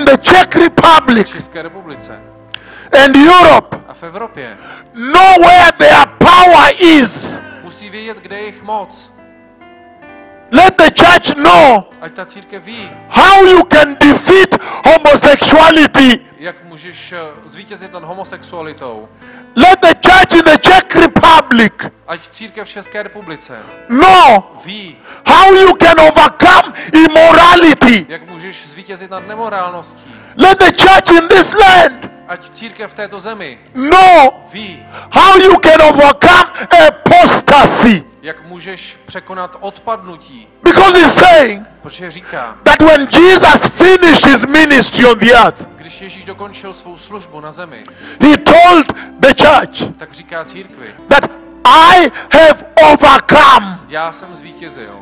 in the Czech Republic, v České republice and Europe, a v Evropě know where their power is. musí vědět, kde je jejich moc. Let the church know Ať ta církev ví, how you can defeat homosexuality. jak můžeš zvítězit nad homosexualitou. Let the church in the Czech Republic Ať církev v České republice know ví, how you can overcome immorality. jak můžeš zvítězit nad nemorálností. Let the church in this land Ať církev v této zemi know ví, how you can overcome apostasy. jak můžeš překonat odpadnutí. Because he's saying Protože říká, that when Jesus finished his ministry on the earth, když Ježíš dokončil svou službu na zemi, he told the church tak říká církvi, that I have overcome. já jsem zvítězil.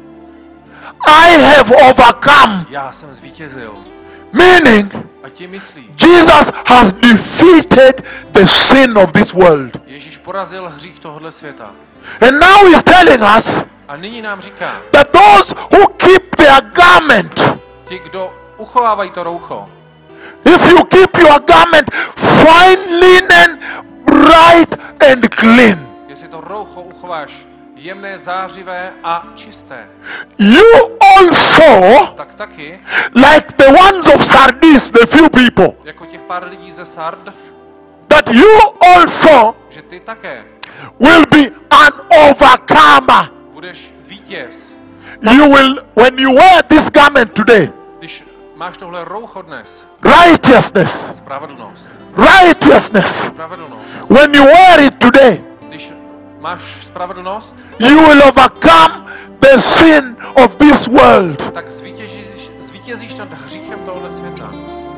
I have overcome. Já jsem zvítězil. Meaning, A ti myslí, Jesus has defeated the sin of this world. Ježíš porazil hřích tohohle světa. And now he's telling us A nyní nám říká, that those who keep their garment, ti, kdo uchovávají to roucho, if you keep your garment fine linen, bright and clean, jestli to roucho uchováš jemné, zářivé a čisté, you also, tak taky, like the ones of Sardis, the few people, jako těch pár lidí ze Sard, that you also že ty také will be an overcomer. budeš vítěz. You will, when you wear this garment today, Když máš tohle roucho dnes, righteousness, spravedlnost, righteousness, spravedlnost, when you wear it today, když máš spravedlnost, you will overcome the sin of this world. tak zvítězíš nad hříchem tohohle světa.